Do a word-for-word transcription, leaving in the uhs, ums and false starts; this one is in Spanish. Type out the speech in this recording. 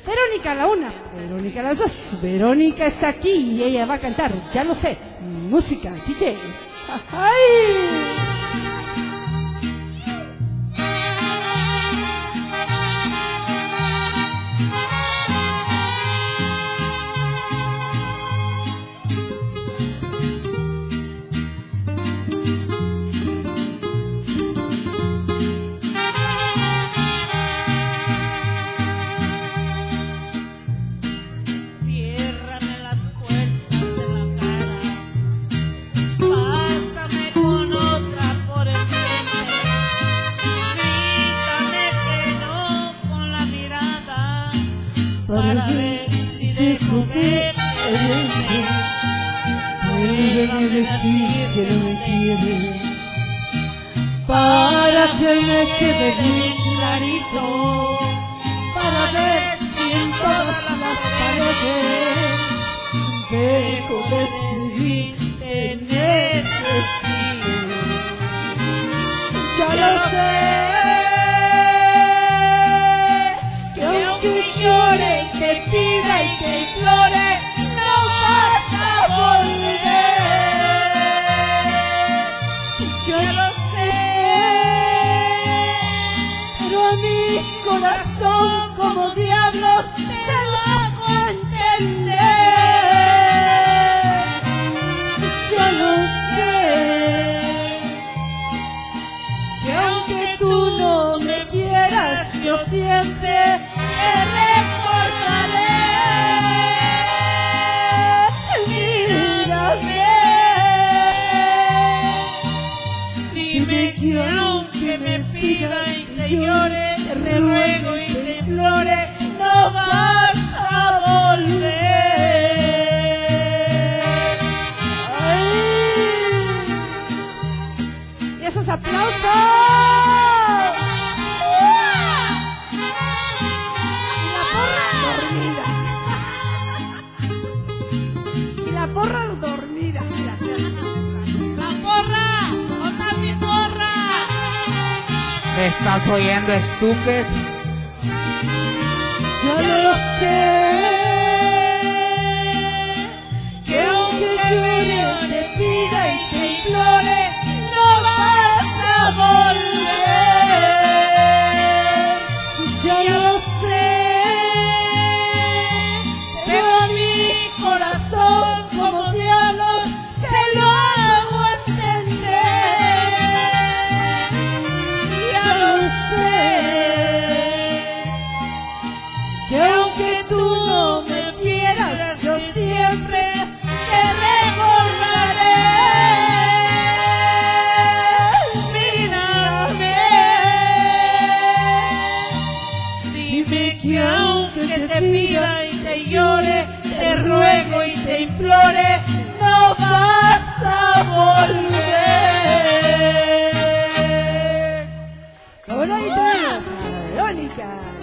Verónica a la una, Verónica a las dos. Verónica está aquí y ella va a cantar, ya lo sé, música, D J. ¡Ay! Para ver si dejo de quererte. Puedes decir que no me quieres, para que me quede bien clarito, para ver si en todas las paredes dejo de escribir te necesito. Ya lo sé, llore y te pida y te implore, no vas a volver. Yo lo sé, pero a mi corazón como diablos te lo hago entender. Yo lo sé, que aunque tú no me quieras, yo siempre te recordaré. Mírame, dime que aunque me pida y te llore, te ruego y te implore, no vas a volver. ¡Ay! Y esos aplausos. Porra dormida. La porra, ¿dónde mi porra? ¿Me estás oyendo, estúpido? Yo lo sé, que aunque llore, te pida y te implore, no vas a volver. Yo lo sé, pero mi corazón como diablos se lo hago entender. Ya lo sé, que aunque tú no me quieras, yo siempre te recordaré. Mírame, dime que aunque te pida y te llore, te ruego y te implore, no vas a volver. Ahora y tenemos a Verónica.